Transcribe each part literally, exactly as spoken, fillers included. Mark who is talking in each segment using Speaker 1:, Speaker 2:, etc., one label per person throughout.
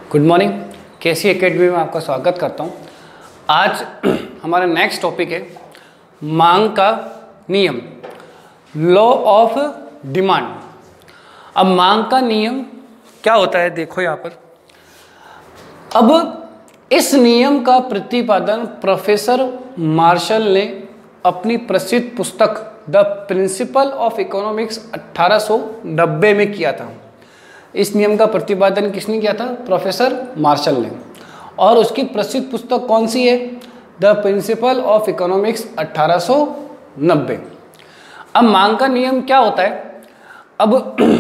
Speaker 1: Good morning, केसी academy में आपका स्वागत करता हूं। आज हमारा नेक्स्ट टॉपिक है मांग का नियम, लॉ ऑफ डिमांड। अब मांग का नियम क्या होता है, देखो यहाँ पर। अब इस नियम का प्रतिपादन प्रोफेसर मार्शल ने अपनी प्रसिद्ध पुस्तक द प्रिंसिपल ऑफ इकोनॉमिक्स अठारह सौ नब्बे में किया था। इस नियम का प्रतिपादन किसने किया था? प्रोफेसर मार्शल ने। और उसकी प्रसिद्ध पुस्तक कौन सी है? द प्रिंसिपल ऑफ इकोनॉमिक्स अठारह सौ नब्बे। अब मांग का नियम क्या होता है? अब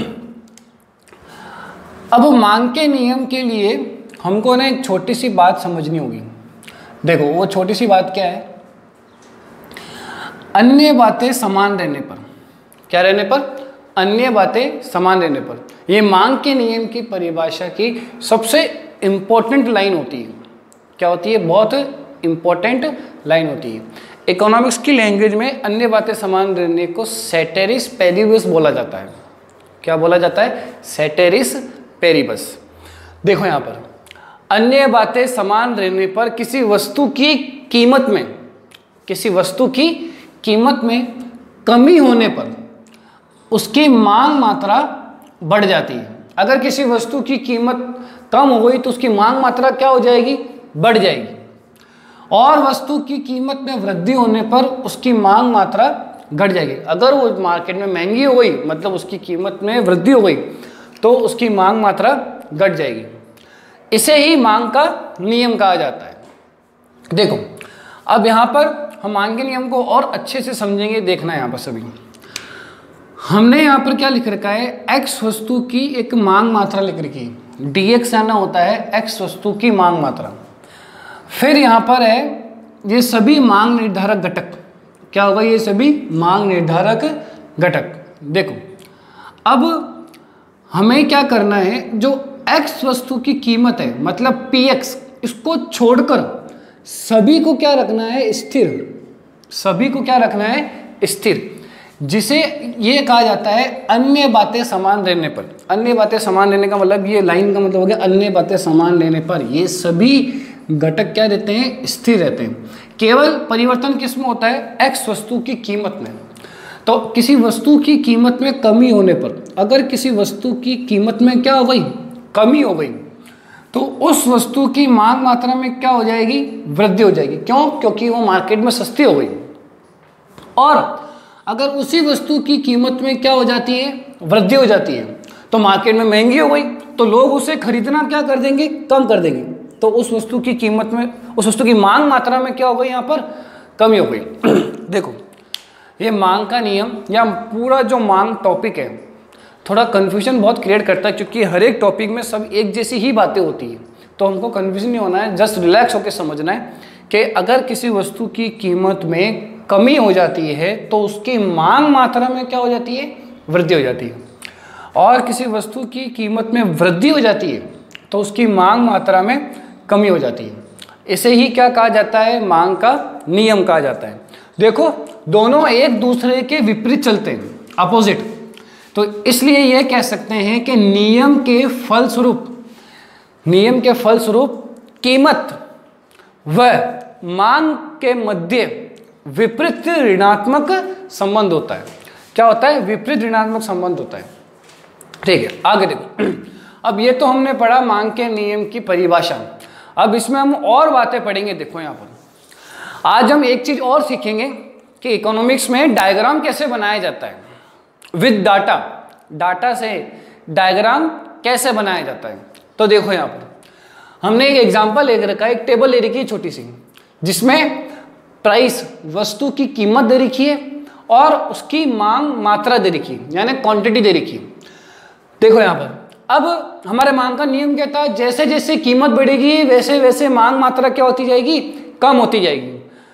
Speaker 1: अब मांग के नियम के लिए हमको ना एक छोटी सी बात समझनी होगी। देखो वो छोटी सी बात क्या है? अन्य बातें समान रहने पर, क्या रहने पर? अन्य बातें समान रहने पर। ये मांग के नियम की परिभाषा की सबसे इंपॉर्टेंट लाइन होती है। क्या होती है? बहुत इंपॉर्टेंट लाइन होती है। इकोनॉमिक्स की लैंग्वेज में अन्य बातें समान रहने को सेटेरिस पेरिबस बोला जाता है। क्या बोला जाता है? Ceteris paribus. देखो यहाँ पर, अन्य बातें समान रहने पर किसी वस्तु की कीमत में किसी वस्तु की कीमत में कमी होने पर उसकी मांग मात्रा बढ़ जाती है। अगर किसी वस्तु की कीमत कम हो गई तो उसकी मांग मात्रा क्या हो जाएगी? बढ़ जाएगी। और वस्तु की कीमत में वृद्धि होने पर उसकी मांग मात्रा घट जाएगी। अगर वो मार्केट में महंगी हो गई, मतलब उसकी कीमत में वृद्धि हो गई, तो उसकी मांग मात्रा घट जाएगी। इसे ही मांग का नियम कहा जाता है। देखो अब यहाँ पर हम मांग के नियम को और अच्छे से समझेंगे। देखना है यहाँ पर सभी, हमने यहाँ पर क्या लिख रखा है? एक्स वस्तु की एक मांग मात्रा लिख रखी है। डी एक्स आना होता है एक्स वस्तु की मांग मात्रा। फिर यहाँ पर है ये सभी मांग निर्धारक घटक। क्या होगा? ये सभी मांग निर्धारक घटक। देखो अब हमें क्या करना है, जो एक्स वस्तु की कीमत है मतलब पी एक्स, इसको छोड़कर सभी को क्या रखना है? स्थिर। सभी को क्या रखना है? स्थिर। जिसे ये कहा जाता है अन्य बातें समान रहने पर। अन्य बातें समान रहने का मतलब, ये लाइन का मतलब हो गया अन्य बातें समान रहने पर ये सभी घटक क्या रहते हैं? स्थिर रहते हैं। केवल परिवर्तन किसमें होता है? एक्स वस्तु की कीमत में। तो किसी वस्तु की कीमत में कमी होने पर, अगर किसी वस्तु की कीमत में क्या हो गई? कमी हो गई, तो उस वस्तु की मांग मात्रा में क्या हो जाएगी? वृद्धि हो जाएगी। क्यों? क्योंकि वो मार्केट में सस्ती हो गई। और अगर उसी वस्तु की कीमत में क्या हो जाती है? वृद्धि हो जाती है, तो मार्केट में महंगी हो गई, तो लोग उसे खरीदना क्या कर देंगे? कम कर देंगे। तो उस वस्तु की कीमत में, उस वस्तु की मांग मात्रा में क्या हो गई? यहाँ पर कमी हो गई। देखो ये मांग का नियम या पूरा जो मांग टॉपिक है थोड़ा कन्फ्यूजन बहुत क्रिएट करता है, क्योंकि हर एक टॉपिक में सब एक जैसी ही बातें होती है। तो हमको कन्फ्यूजन नहीं होना है, जस्ट रिलैक्स होकर समझना है कि अगर किसी वस्तु की कीमत में कमी हो जाती है तो उसकी मांग मात्रा में क्या हो जाती है? वृद्धि हो जाती है। और किसी वस्तु की कीमत में वृद्धि हो जाती है तो उसकी मांग मात्रा में कमी हो जाती है। इसे ही क्या कहा जाता है? मांग का नियम कहा जाता है। देखो दोनों एक दूसरे के विपरीत चलते हैं, अपोजिट। तो इसलिए यह कह सकते हैं कि नियम के फलस्वरूप नियम के फलस्वरूप कीमत व मांग के मध्य विपरीत ऋणात्मक संबंध होता है। क्या होता है? विपरीत ऋणात्मक संबंध होता है। ठीक है, आगे देखो। अब ये तो हमने पढ़ा मांग के नियम की परिभाषा। अब इसमें हम और बातें पढ़ेंगे। देखो यहाँ पर आज हम एक चीज और सीखेंगे कि इकोनॉमिक्स में डायग्राम कैसे बनाया जाता है विद डाटा। डाटा से डायग्राम कैसे बनाया जाता है। तो देखो यहाँ पर हमने एक एग्जाम्पल ले रखा है, एक टेबल ले रखी है छोटी सी, जिसमें प्राइस वस्तु की कीमत दे रखी है और उसकी मांग मात्रा दे रखी है, यानी क्वांटिटी दे रखी है। देखो यहाँ पर अब हमारे मांग का नियम क्या था? जैसे जैसे कीमत बढ़ेगी वैसे वैसे मांग मात्रा क्या होती जाएगी? कम होती जाएगी।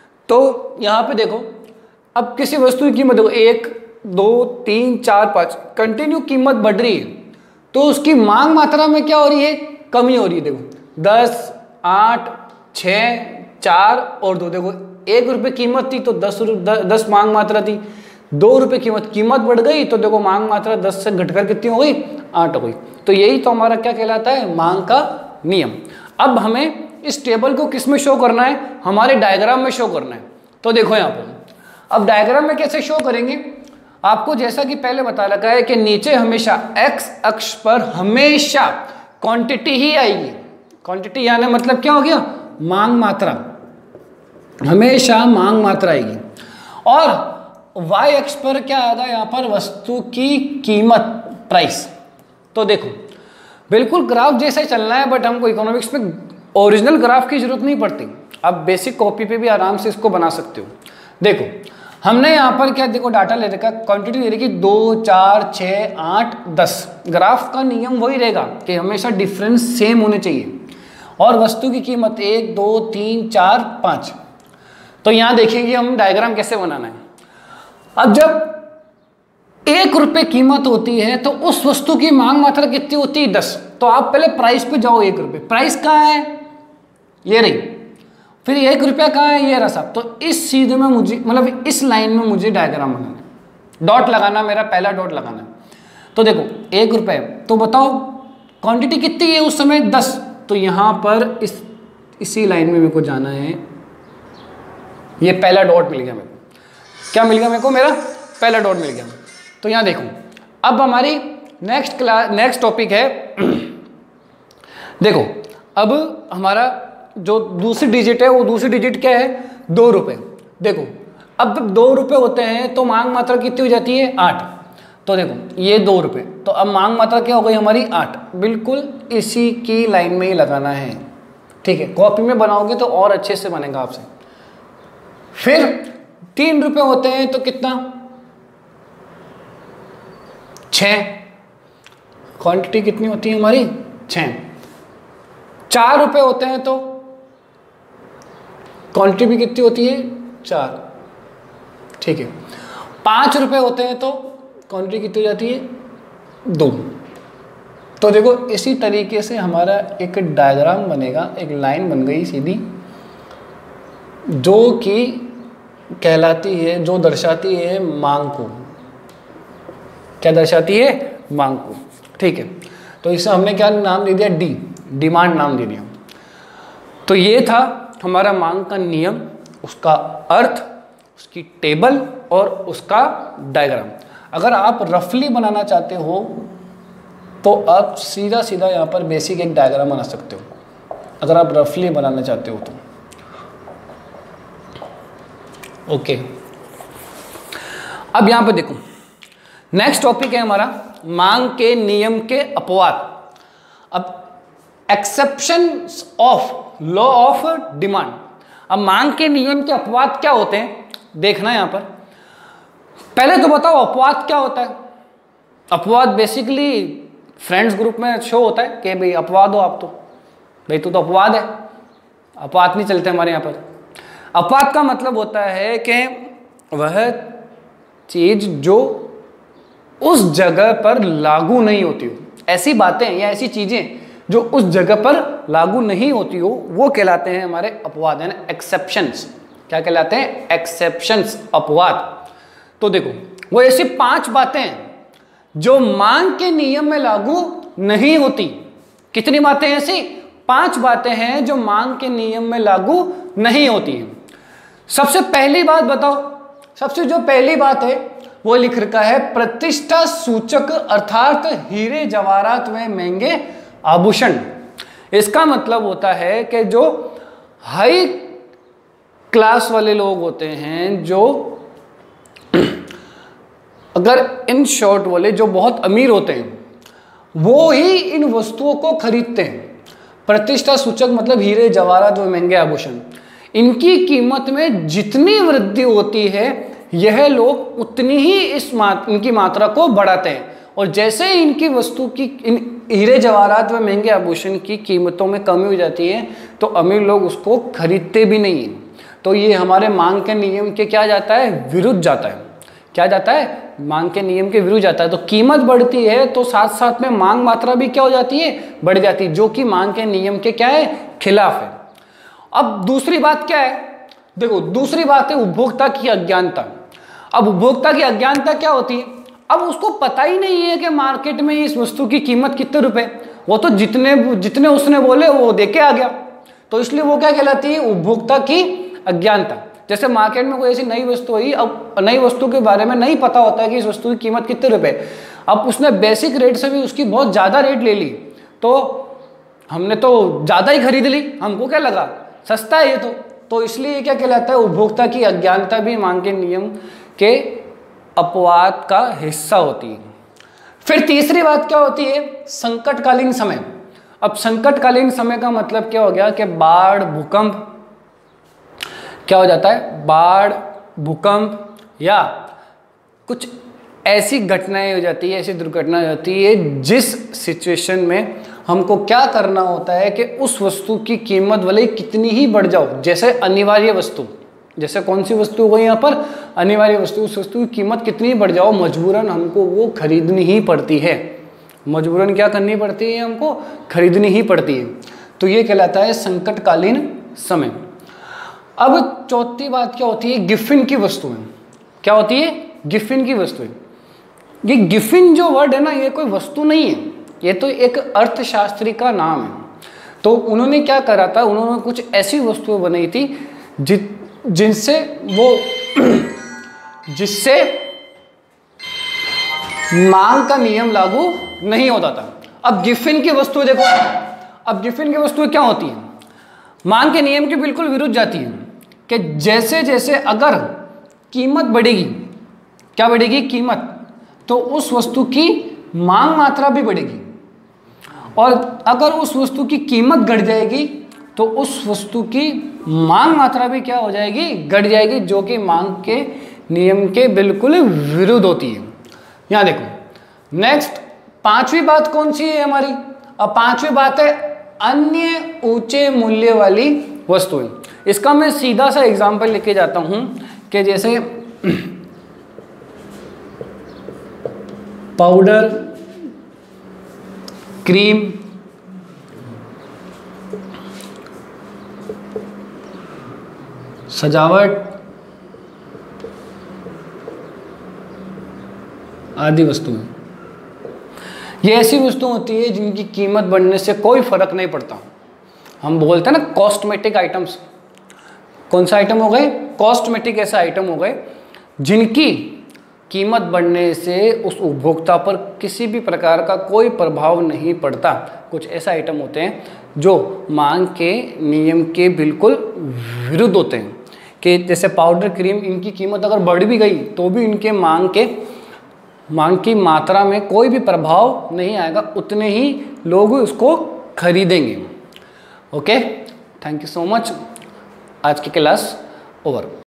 Speaker 1: तो यहाँ पे देखो अब किसी वस्तु की कीमत देखो, एक दो तीन चार पाँच कंटिन्यू कीमत बढ़ रही है, तो उसकी मांग मात्रा में क्या हो रही है? कमी हो रही है। देखो दस, आठ, छः, चार और दो। देखो एक रुपये कीमत थी तो दस रुपये दस मांग मात्रा थी। दो रुपये कीमत कीमत बढ़ गई तो देखो मांग मात्रा दस से घटकर कितनी हो गई? आठ हो गई। तो यही तो हमारा क्या कहलाता है? मांग का नियम। अब हमें इस टेबल को किस में शो करना है, हमारे डायग्राम में शो करना है। तो देखो यहाँ पर अब डायग्राम में कैसे शो करेंगे, आपको जैसा कि पहले बता रखा है कि नीचे हमेशा एक्स अक्ष पर हमेशा क्वांटिटी ही आएगी। क्वांटिटी यानी मतलब क्या हो गया, मांग मात्रा, हमेशा मांग मात्रा आएगी। और वाई अक्ष पर क्या आएगा, यहाँ पर वस्तु की कीमत, प्राइस। तो देखो बिल्कुल ग्राफ जैसे चलना है, बट हमको इकोनॉमिक्स में ओरिजिनल ग्राफ की जरूरत नहीं पड़ती, आप बेसिक कॉपी पे भी आराम से इसको बना सकते हो। देखो हमने यहाँ पर क्या, देखो डाटा ले रखा, क्वांटिटी ले रखी दो, चार, छः, आठ, दस। ग्राफ का नियम वही रहेगा कि हमेशा डिफरेंस सेम होने चाहिए। और वस्तु की कीमत एक, दो, तीन, चार, पाँच। तो यहाँ देखेंगे हम डायग्राम कैसे बनाना है। अब जब एक रुपये कीमत होती है तो उस वस्तु की मांग मात्रा कितनी होती है, दस। तो आप पहले प्राइस पे जाओ, एक रुपये, प्राइस कहाँ है, ये रही। फिर एक रुपया कहाँ है, ये रहा साहब। तो इस सीधे में मुझे, मतलब इस लाइन में मुझे डायग्राम बनाना है, डॉट लगाना, मेरा पहला डॉट लगाना है। तो देखो एक रुपये, तो बताओ क्वांटिटी कितनी है उस समय, दस। तो यहाँ पर इस इसी लाइन में मेरे को जाना है, ये पहला डॉट मिल गया मेरे को। क्या मिल गया मेरे को, मेरा पहला डॉट मिल गया। तो यहाँ देखो अब हमारी नेक्स्ट क्लास नेक्स्ट टॉपिक है देखो अब हमारा जो दूसरी डिजिट है, वो दूसरी डिजिट क्या है, दो रुपये। देखो अब जब दो रुपये होते हैं तो मांग मात्रा कितनी हो जाती है, आठ। तो देखो ये दो रुपये, तो अब मांग मात्रा क्या हो गई हमारी, आठ। बिल्कुल इसी की लाइन में ही लगाना है, ठीक है। कॉपी में बनाओगे तो और अच्छे से बनेगा आपसे। फिर तीन रुपये होते हैं तो कितना, छः। क्वांटिटी कितनी होती है हमारी, छः। चार रुपये होते हैं तो क्वांटिटी भी कितनी होती है, चार, ठीक है। पाँच रुपये होते हैं तो क्वांटिटी कितनी हो जाती है, दो। तो देखो इसी तरीके से हमारा एक डायग्राम बनेगा, एक लाइन बन गई सीधी, जो कि कहलाती है, जो दर्शाती है मांग को। क्या दर्शाती है, मांग को, ठीक है। तो इसे हमने क्या नाम दे दिया, डी, डिमांड नाम दे दिया। तो ये था हमारा मांग का नियम, उसका अर्थ, उसकी टेबल और उसका डायग्राम। अगर आप रफली बनाना चाहते हो तो आप सीधा सीधा यहाँ पर बेसिक एक डायग्राम बना सकते हो, अगर आप रफली बनाना चाहते हो तो। ओके, अब यहाँ पर देखो नेक्स्ट टॉपिक है हमारा मांग के नियम के अपवाद। अब exceptions of law of demand. अब मांग के नियम के अपवाद क्या होते हैं देखना यहाँ पर। पहले तो बताओ अपवाद क्या होता है। अपवाद बेसिकली फ्रेंड्स ग्रुप में शो होता है कि भाई अपवाद हो आप, तो भाई तू तो अपवाद है, अपवाद नहीं चलते हमारे यहाँ पर। अपवाद का मतलब होता है कि वह चीज जो उस जगह पर लागू नहीं होती हो, ऐसी बातें या ऐसी चीजें जो उस जगह पर लागू नहीं होती हो, वो कहलाते हैं हमारे अपवाद, है ना, एक्सेप्शंस। क्या कहलाते हैं, एक्सेप्शंस, अपवाद। तो देखो वो ऐसी पांच बातें हैं जो मांग के नियम में लागू नहीं होती। कितनी बातें ऐसी, पांच बातें हैं जो मांग के नियम में लागू नहीं होती हैं। सबसे पहली बात बताओ, सबसे जो पहली बात है वो लिख रखा है प्रतिष्ठा सूचक, अर्थात हीरे जवाहरात व महंगे आभूषण। इसका मतलब होता है कि जो हाई क्लास वाले लोग होते हैं, जो अगर इन शॉर्ट वाले जो बहुत अमीर होते हैं, वो ही इन वस्तुओं को खरीदते हैं। प्रतिष्ठा सूचक मतलब हीरे जवाहरात व महंगे आभूषण, इनकी कीमत में जितनी वृद्धि होती है यह लोग उतनी ही इस मात, इनकी मात्रा को बढ़ाते हैं। और जैसे ही इनकी वस्तु की, इन हीरे जवाहरात व महंगे आभूषण की कीमतों में कमी हो जाती है तो अमीर लोग उसको खरीदते भी नहीं हैं। तो ये हमारे मांग के नियम के क्या जाता है, विरुद्ध जाता है। क्या जाता है, मांग के नियम के विरुद्ध जाता है। तो कीमत बढ़ती है तो साथ साथ में मांग मात्रा भी क्या हो जाती है, बढ़ जाती है, जो कि मांग के नियम के क्या है, खिलाफ है। अब दूसरी बात क्या है, देखो दूसरी बात है उपभोक्ता की अज्ञानता। अब उपभोक्ता की अज्ञानता क्या होती है, अब उसको पता ही नहीं है कि मार्केट में इस वस्तु की कीमत कितने रुपए, वो तो जितने जितने उसने बोले वो दे के आ गया, तो इसलिए वो क्या कहलाती है, उपभोक्ता की अज्ञानता। जैसे मार्केट में कोई ऐसी नई वस्तु आई, अब नई वस्तु के बारे में नहीं पता होता है कि इस वस्तु की कीमत कितने रुपए, अब उसने बेसिक रेट से भी उसकी बहुत ज़्यादा रेट ले ली, तो हमने तो ज़्यादा ही खरीद ली, हमको क्या लगा सस्ता है ये तो तो इसलिए क्या कहलाता है, उपभोक्ता की अज्ञानता भी मांग के नियम के अपवाद का हिस्सा होती है। फिर तीसरी बात क्या होती है, संकटकालीन समय। अब संकटकालीन समय का मतलब क्या हो गया कि बाढ़, भूकंप, क्या हो जाता है, बाढ़, भूकंप या कुछ ऐसी घटनाएं हो जाती है, ऐसी दुर्घटना हो जाती है जिस सिचुएशन में हमको क्या करना होता है कि उस वस्तु की कीमत भले कितनी ही बढ़ जाओ, जैसे अनिवार्य वस्तु, जैसे कौन सी वस्तु हो गई यहाँ पर, अनिवार्य वस्तु, उस वस्तु की कीमत कितनी ही बढ़ जाओ, मजबूरन हमको वो खरीदनी ही पड़ती है, मजबूरन क्या करनी पड़ती है, हमको खरीदनी ही पड़ती है। तो ये कहलाता है संकटकालीन समय। अब चौथी बात क्या होती है, गिफिन की वस्तुएं। क्या होती है, गिफिन की वस्तुएं। ये गिफिन जो वर्ड है ना, ये कोई वस्तु नहीं है, ये तो एक अर्थशास्त्री का नाम है। तो उन्होंने क्या करा था, उन्होंने कुछ ऐसी वस्तुएं बनाई थी जि जिनसे वो जिससे मांग का नियम लागू नहीं होता था। अब गिफिन की वस्तुएं देखो, अब गिफिन की वस्तुएं क्या होती हैं, मांग के नियम के बिल्कुल विरुद्ध जाती है कि जैसे जैसे अगर कीमत बढ़ेगी, क्या बढ़ेगी, कीमत, तो उस वस्तु की मांग मात्रा भी बढ़ेगी, और अगर उस वस्तु की कीमत घट जाएगी तो उस वस्तु की मांग मात्रा भी क्या हो जाएगी, घट जाएगी, जो कि मांग के नियम के बिल्कुल विरुद्ध होती है। यहां देखो नेक्स्ट पांचवी बात कौन सी है हमारी, अब पांचवी बात है अन्य ऊंचे मूल्य वाली वस्तुएं। इसका मैं सीधा सा एग्जांपल लेके जाता हूं कि जैसे पाउडर, क्रीम, सजावट आदि वस्तुएं, ये ऐसी वस्तु होती है जिनकी कीमत बढ़ने से कोई फर्क नहीं पड़ता। हम बोलते हैं ना कॉस्मेटिक आइटम्स, कौन सा आइटम हो गए, कॉस्मेटिक ऐसे आइटम हो गए जिनकी कीमत बढ़ने से उस उपभोक्ता पर किसी भी प्रकार का कोई प्रभाव नहीं पड़ता। कुछ ऐसे आइटम होते हैं जो मांग के नियम के बिल्कुल विरुद्ध होते हैं, कि जैसे पाउडर, क्रीम, इनकी कीमत अगर बढ़ भी गई तो भी इनके मांग के मांग की मात्रा में कोई भी प्रभाव नहीं आएगा, उतने ही लोग उसको खरीदेंगे। Okay, thank you so much. आज की क्लास ओवर।